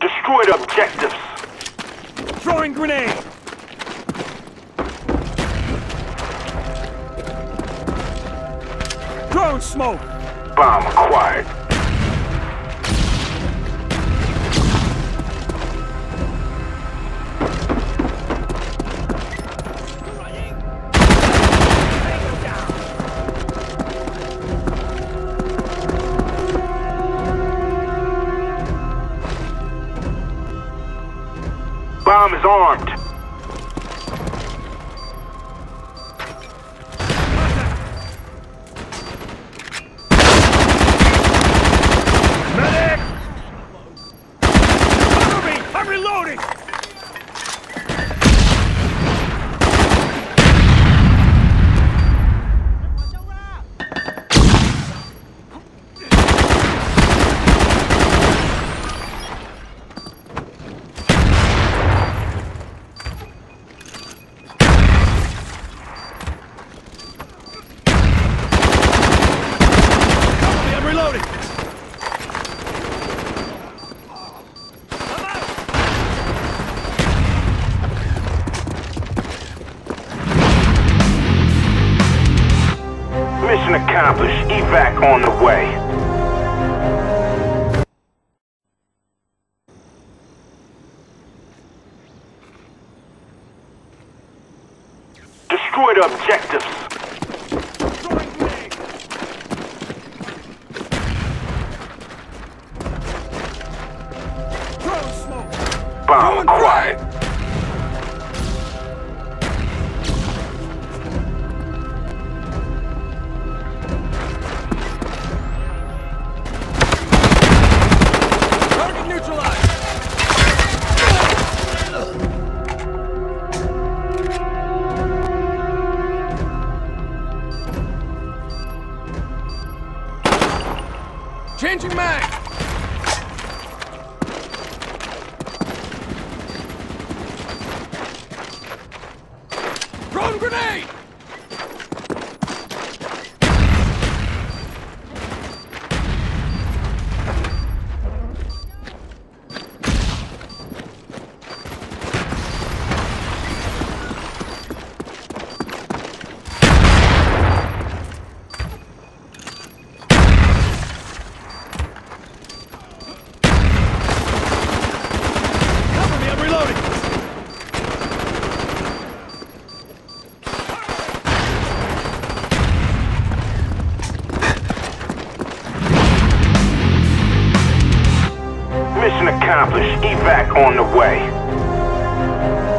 Destroyed objectives. Throwing grenade! Throwing smoke! Bomb acquired. Bomb is armed. Medic! Cover me! I'm reloading! Mission accomplished. Evac on the way. Destroyed objectives. Bomb acquired. Target neutralized! Changing mag! Thrown grenade! Cover me, I'm reloading! Mission accomplished. Evac on the way.